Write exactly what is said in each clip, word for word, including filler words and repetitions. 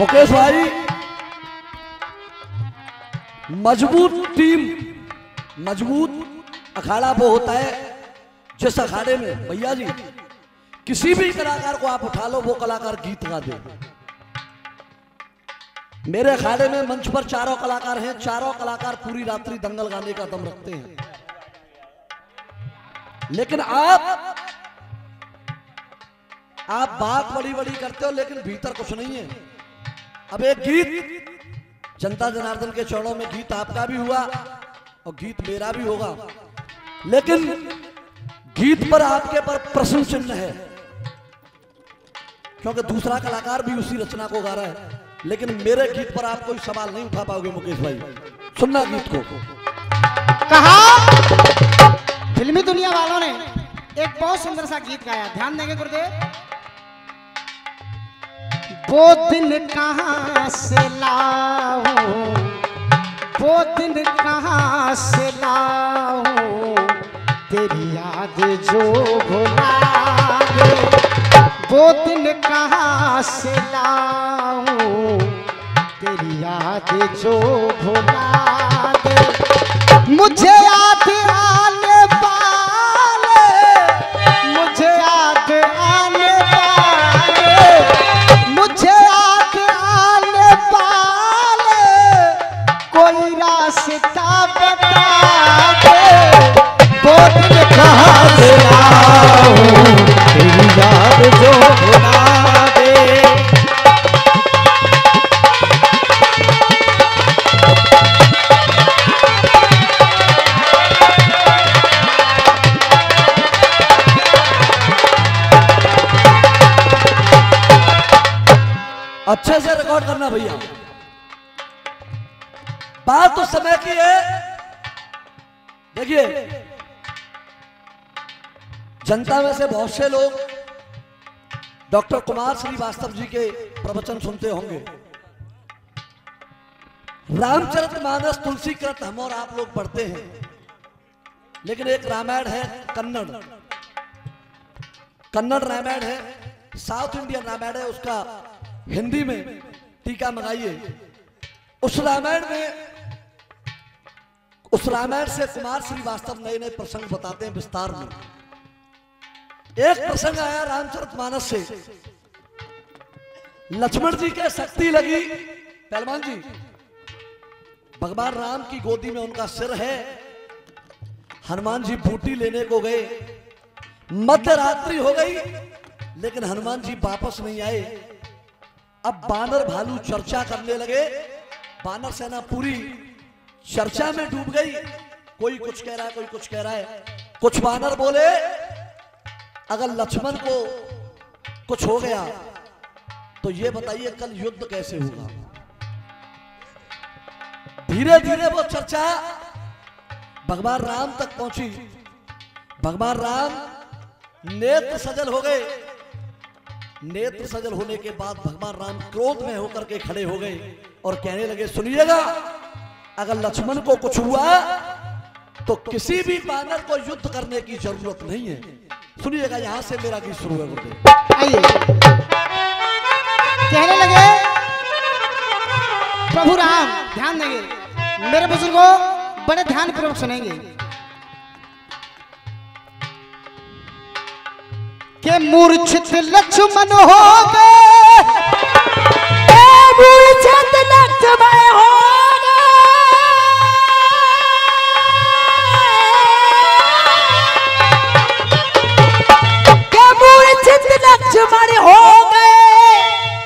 मुकेश भाई, मजबूत टीम, मजबूत अखाड़ा वो होता है जिस अखाड़े में भैया जी किसी भी कलाकार को आप उठा लो वो कलाकार गीत गा दे। मेरे अखाड़े में मंच पर चारों कलाकार हैं, चारों कलाकार पूरी रात्रि दंगल गाने का दम रखते हैं। लेकिन आप आप बात बड़ी बड़ी करते हो लेकिन भीतर कुछ नहीं है। अब एक गीत जनता जनार्दन के चरणों में, गीत आपका भी हुआ और गीत मेरा भी होगा, लेकिन गीत पर आपके पर प्रश्न चिन्ह है क्योंकि दूसरा कलाकार भी उसी रचना को गा रहा है। लेकिन मेरे गीत पर आप कोई सवाल नहीं उठा पाओगे मुकेश भाई। सुनना गीत को। कहा फिल्मी दुनिया वालों ने एक बहुत सुंदर सा गीत गाया, ध्यान देंगे गुरुदेव। वो दिन कहां से लाऊं, वो दिन कहां से लाऊं, तेरी याद जो भुला दे। वो दिन कहां से लाऊं, तेरी याद जो भुला दे। मुझे याद आने वाले, मुझे याद आने वाले, मुझे याद आने वाले, कोई रास्ता बता दे। वो दिन कहां से लाऊं, तेरी याद जो भुला दे। अच्छे से रिकॉर्ड करना भैया। बात उस समय की है, देखिए जनता में से बहुत से लोग डॉक्टर कुमार श्रीवास्तव जी के प्रवचन सुनते होंगे। रामचरितमानस तुलसीकृत हम और आप लोग पढ़ते हैं, लेकिन एक रामायण है कन्नड़, कन्नड़ रामायण है, साउथ इंडियन रामायण है, उसका हिंदी में टीका मंगाइए। उस रामायण में, उस रामायण से कुमार श्रीवास्तव नए नए प्रसंग बताते हैं विस्तार में। एक प्रसंग आया रामचरितमानस से, लक्ष्मण जी के शक्ति लगी, पहलवान जी भगवान राम की गोदी में उनका सिर है, हनुमान जी बूटी लेने को गए, मध्य रात्रि हो गई लेकिन हनुमान जी वापस नहीं आए। अब बानर भालू चर्चा करने लगे, बानर सेना पूरी चर्चा में डूब गई, कोई कुछ कह रहा है कोई कुछ कह रहा है। कुछ बानर बोले अगर लक्ष्मण को कुछ हो गया तो ये बताइए कल युद्ध कैसे होगा। धीरे धीरे वो चर्चा भगवान राम तक पहुंची। भगवान राम नेत्र सजल हो गए, नेत्र सजल होने के बाद भगवान राम क्रोध में होकर के खड़े हो गए और कहने लगे सुनिएगा, अगर लक्ष्मण को कुछ हुआ तो किसी भी बानर को युद्ध करने की जरूरत नहीं है। सुनिएगा, यहां से मेरा गीत शुरू है गुरुदेव। आइए कहने लगे प्रभु राम, ध्यान देंगे मेरे बुजुर्गों, बड़े ध्यान पूर्वक सुनेंगे के मूर्छित लक्ष्मण हो गए, मूर्छित लक्ष्मण हो गए, के मूर्छित लक्ष्मण हो गए,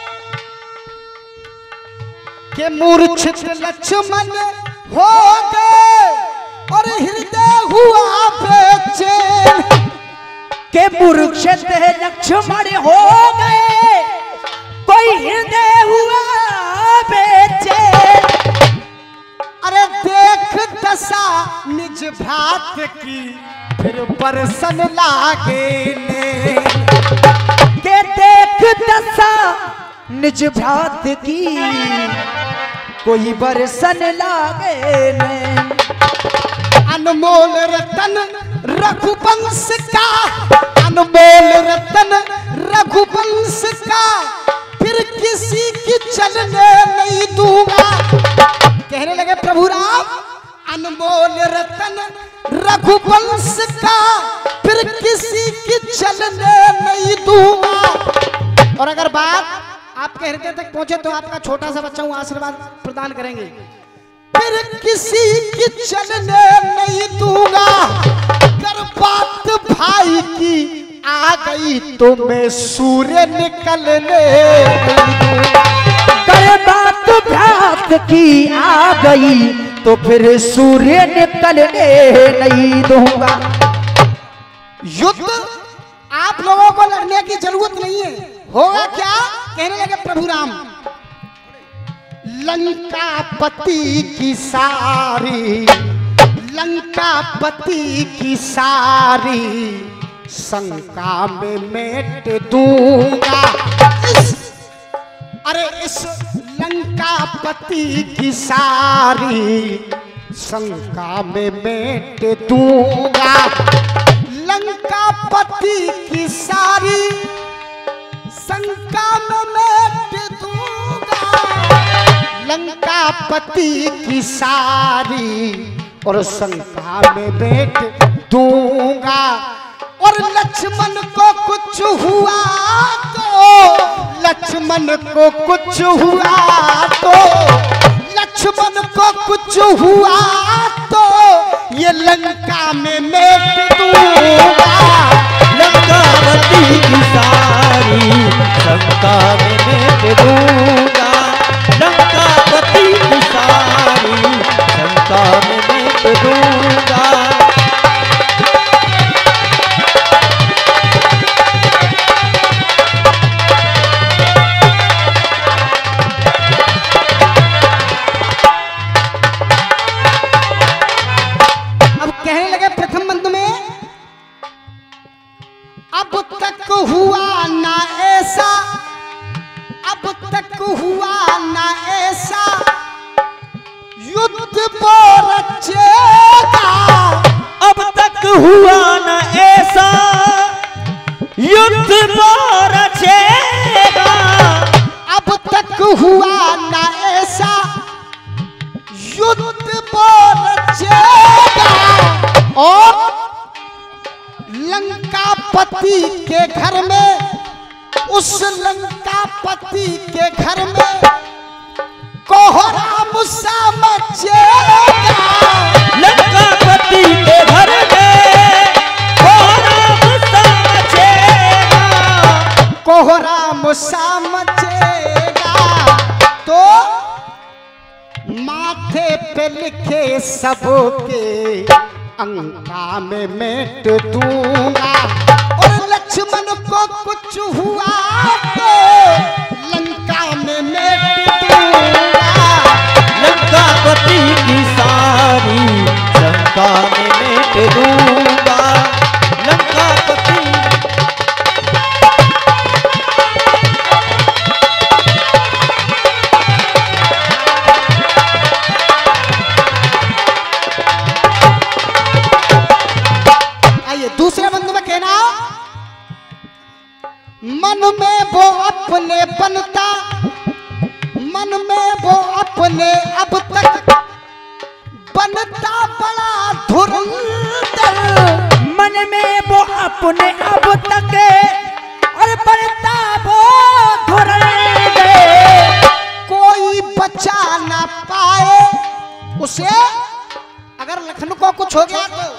के मूर्छित लक्ष्मण हो गए और हृदय हुआ बेचैन, के मूर्छित लक्ष्मण हो गए कोई हृदय हुआ बेचैन। अरे देख दशा निज भात की फिर बरसन लागे ने, के देख दशा निज भात की कोई बरसन लागे ने। अनमोल रतन रघुवंश का, अनमोल रतन रघुवंश का, फिर किसी की चलने नहीं दूंगा। कहने लगे प्रभु राम, अनमोल रतन रघुवंश का फिर किसी की चलने नहीं दूंगा। और अगर बात आपके हृदय तक पहुंचे तो आपका छोटा सा बच्चा हूं आशीर्वाद प्रदान करेंगे। फिर किसी की चलने नहीं दूंगा, कर बात भाई की आ गई तो मैं सूर्य निकलने नहीं दूंगा। कर बात भ्रात की आ गई तो फिर सूर्य निकलने नहीं दूंगा। युद्ध आप लोगों को लड़ने की जरूरत नहीं है, होगा क्या? कहने लगे प्रभु राम, लंकापति की सारी लंकापति की सारी शंका में मेट दूंगा। इस अरे इस लंकापति की सारी शंका में मेट दूंगा। लंकापति की सारी शंका में मेट दूंगा। लंकापति की सारी और शंका में मेट दूंगा। और लक्ष्मण को कुछ हुआ तो लक्ष्मण को कुछ हुआ तो लक्ष्मण को कुछ हुआ तो ये लंका में मेट दूंगा। लंकापति की सारी शंका में मेट दूंगा। लंकापति की सारी शंका में मेट दूंगा। हुआ ना ऐसा, अब तक हुआ ना ऐसा, युद्ध पर रचेगा। अब तक हुआ ना ऐसा, युद्ध पर रचेगा। अब तक हुआ ना ऐसा, युद्ध पर रचेगा। और लंकापति के घर में, उस लंकापति के घर में कोहराम सा मचेगा। लंकापति के घर में कोहराम सा मचेगा। कोहराम सा मचेगा। तो माथे पे लिखे सबके अंका में मेट दूंगा। और लक्ष्मण को कुछ हुआ तो लंका में मेट दूंगा। लंकापति की सारी शंका में मेट दूंगा। लंकापति दूसरे बंधु में कहना, मन में वो अपने बनता, मन में वो अपने अब तक बनता बड़ा धुरंधर। मन में वो अपने अब तक और बनता वो धुरंधर। कोई बचा ना पाए उसे, अगर लखनऊ को कुछ हो गया तो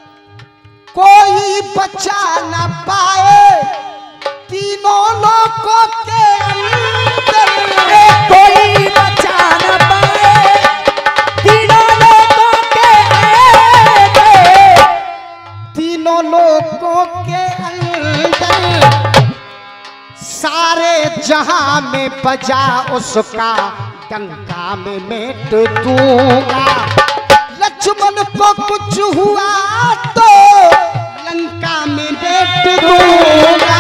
कोई बचा न पाए तीनों लोगों के अंदर। कोई बचा न पाए तीनों लोगों के अंदर। तीनों लोगों के अंदर सारे जहां में बजा उसका डंका में मेट दूंगा। लक्ष्मण को कुछ हुआ तो लंका में मेट दूंगा।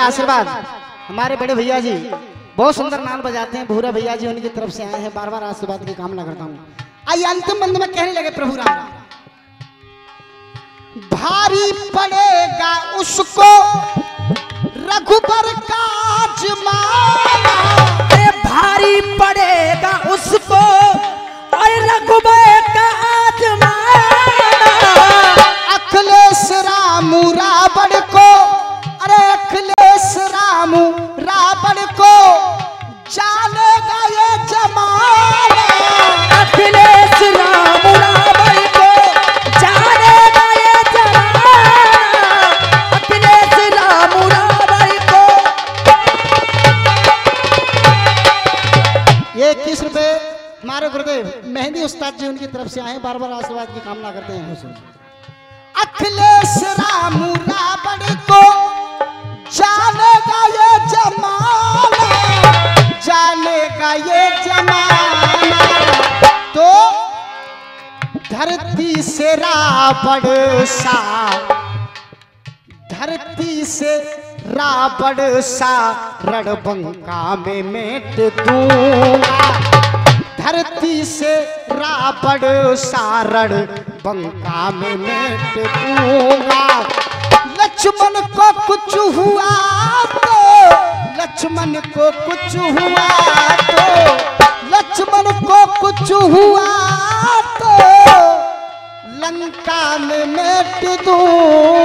आशीर्वाद हमारे बड़े भैया जी बहुत सुंदर नाल बजाते हैं, भूरा भैया जी उनकी तरफ से आए हैं, बार बार आशीर्वाद की कामना करता हूँ। आइए अंतिम बंद में कहने लगे प्रभु राम, भारी पड़ेगा उसको रघुबर का आजमाना, भारी पड़ेगा उसको और रघुबर का आजमाना। अखिलेश रामू रावण को, अरे अखिलेश रामू रावण को जानेगा ये जमाना, अखिलेश रामू रावण को जानेगा ये जमाना, अखिलेश रामू रावण को। ये इक्कीस रुपए हमारे गुरुदेव मेहंदी उस्ताद जी उनकी तरफ से आए, बार बार आशीर्वाद की कामना करते हैं। अखिलेश रामू रावण को जानेगा ये जमाना, जानेगा ये जमाना, तो धरती से रावण सा, धरती से रावण सा रणबंका में मेट दूंगा, धरती से रावण सा रणबंका में मेट दूंगा। लक्ष्मण को कुछ हुआ तो, लक्ष्मण को कुछ हुआ तो, लक्ष्मण को कुछ हुआ तो लंका में मेट दूं